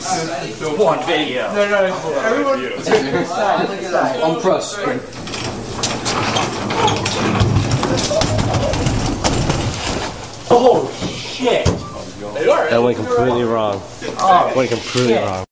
One video. No, everyone. On press. Oh shit! That went completely wrong. Oh, Went completely shit. wrong.